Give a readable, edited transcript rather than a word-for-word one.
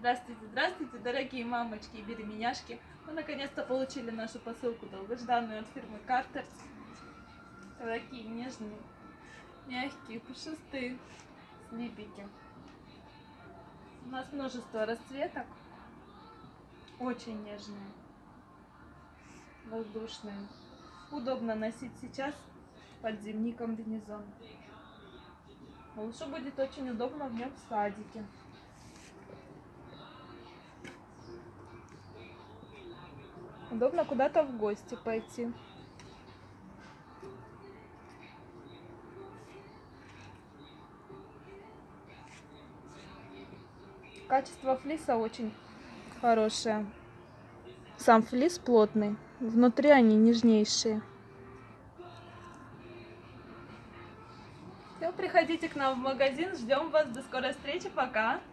Здравствуйте, здравствуйте, дорогие мамочки и беременяшки. Мы наконец-то получили нашу посылку долгожданную от фирмы Carter's. Такие нежные, мягкие, пушистые слипики. У нас множество расцветок. Очень нежные, воздушные. Удобно носить сейчас под зимний комбинезон. Малышу будет очень удобно в нем в садике. Удобно куда-то в гости пойти. Качество флиса очень хорошее. Сам флис плотный, внутри они нежнейшие. Все, приходите к нам в магазин, ждем вас, до скорой встречи, пока!